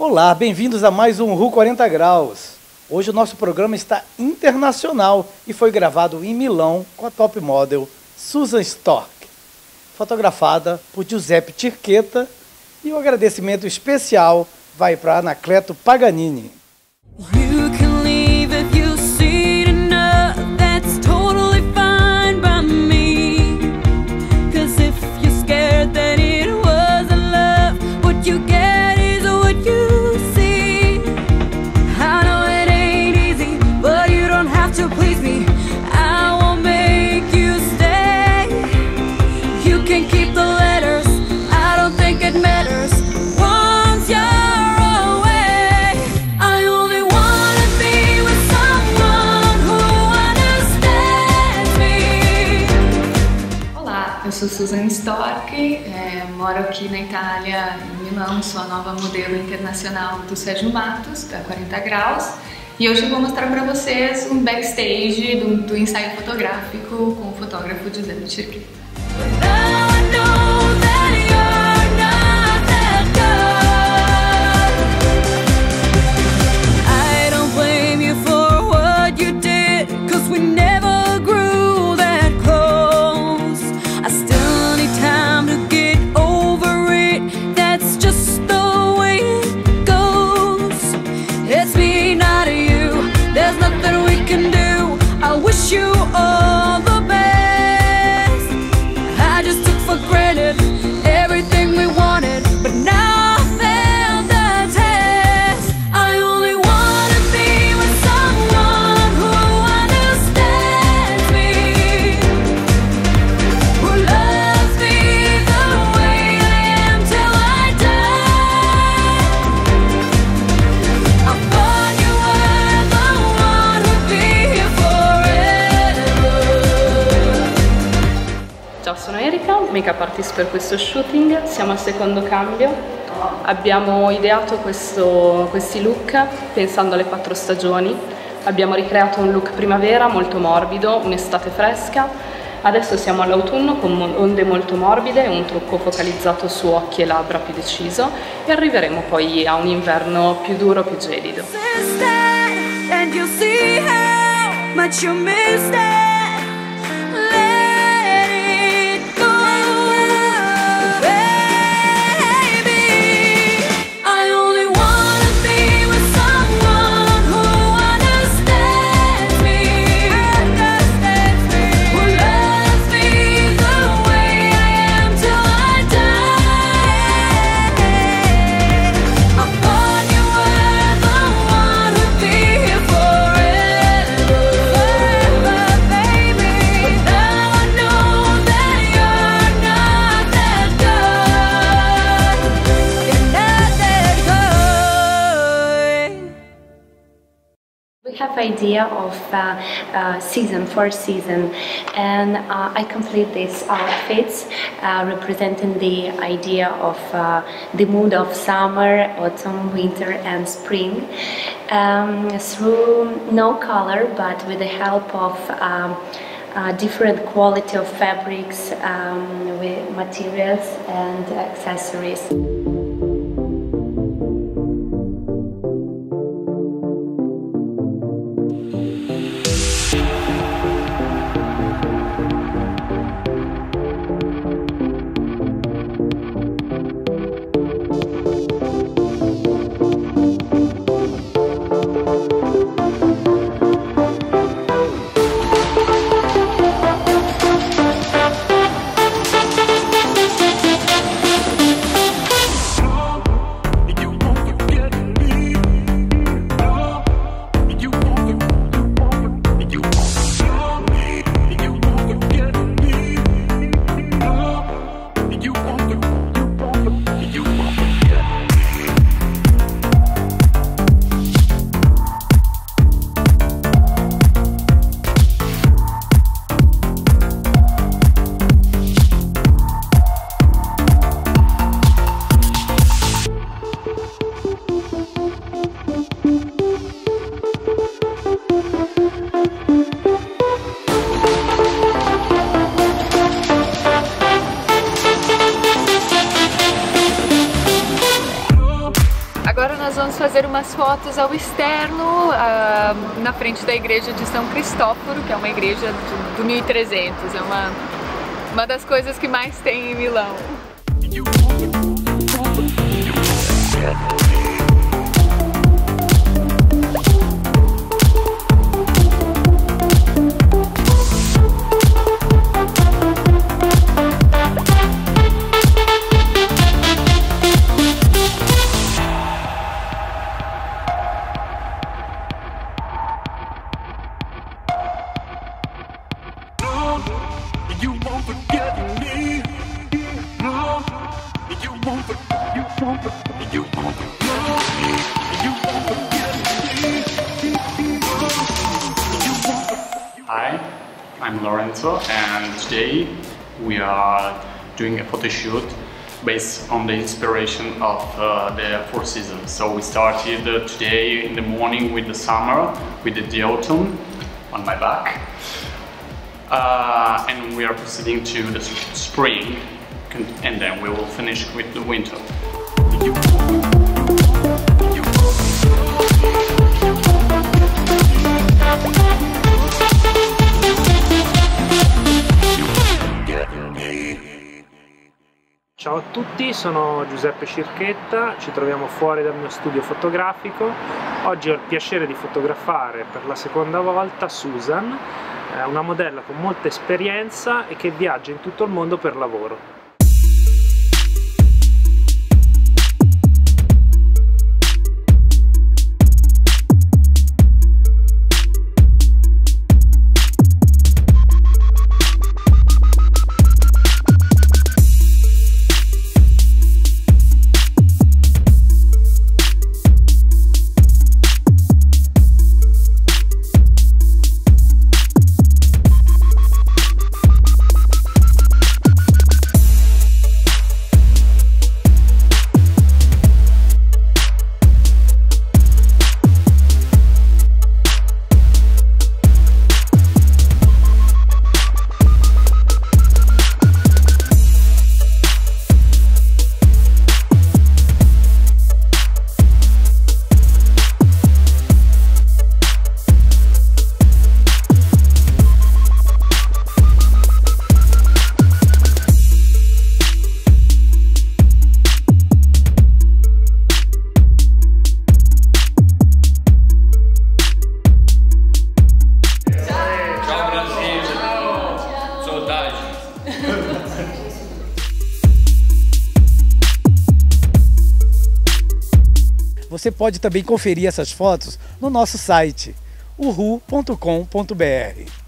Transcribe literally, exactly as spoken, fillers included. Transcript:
Olá, bem-vindos a mais um R U quarenta Graus. Hoje o nosso programa está internacional e foi gravado em Milão com a top model Susan Stork, fotografada por Giuseppe Tirchetta, e o agradecimento especial vai para Anacleto Paganini. You can leave if you see enough, that's totally fine by me. Cause if you're scared that it wasn't love, what you get is what you see. I know it ain't easy, but you don't have to please me. I won't make you stay. You can keep the letters, I don't think it matters. Once you're Eu sou Susan Stork, é, moro aqui na Itália, em Milão, sou a nova modelo internacional do Sérgio Matos, da quarenta Graus, e hoje eu vou mostrar para vocês um backstage do, do ensaio fotográfico com o fotógrafo Giuseppe Tirchetta. You all the best. I just took for granted everything we wanted, but now I failed the test. I only wanna be with someone who understands me, who loves me the way I am till I die. I thought you were the one who'd be here forever. Ciao, sono Erika, make-up artist per questo shooting, siamo al secondo cambio. Abbiamo ideato questo, questi look pensando alle quattro stagioni. Abbiamo ricreato un look primavera molto morbido, un'estate fresca. Adesso siamo all'autunno con onde molto morbide e un trucco focalizzato su occhi e labbra più deciso, e arriveremo poi a un inverno più duro, più gelido. We have idea of uh, uh, season for season, and uh, I complete these outfits uh, representing the idea of uh, the mood of summer, autumn, winter and spring um, through no color, but with the help of um, uh, different quality of fabrics, um, with materials and accessories. Agora nós vamos fazer umas fotos ao externo, uh, na frente da igreja de São Cristóforo, que é uma igreja do, do mil e trezentos, é uma, uma das coisas que mais tem em Milão. Hi, I'm Lorenzo, and today we are doing a photo shoot based on the inspiration of uh, the Four Seasons. So we started uh, today in the morning with the summer, with the autumn on my back, uh, and we are proceeding to the spring, and then we will finish with the winter. Ciao a tutti, sono Giuseppe Circhetta, ci troviamo fuori dal mio studio fotografico. Oggi ho il piacere di fotografare per la seconda volta Susan, una modella con molta esperienza e che viaggia in tutto il mondo per lavoro. Você pode também conferir essas fotos no nosso site uhu ponto com ponto br.